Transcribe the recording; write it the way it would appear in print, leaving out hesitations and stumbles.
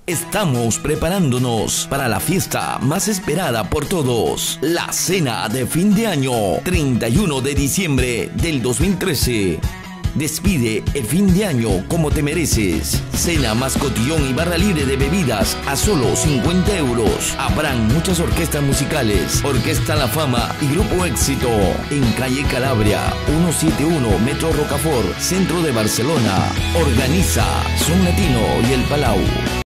Estamos preparándonos para la fiesta más esperada por todos, la cena de fin de año, 31 de diciembre del 2013. Despide el fin de año como te mereces. Cena más cotillón y barra libre de bebidas a solo 50 euros. Habrán muchas orquestas musicales, Orquesta La Fama y Grupo Éxito. En calle Calabria, 171 Metro Rocafort, centro de Barcelona. Organiza Son Latino y El Palau.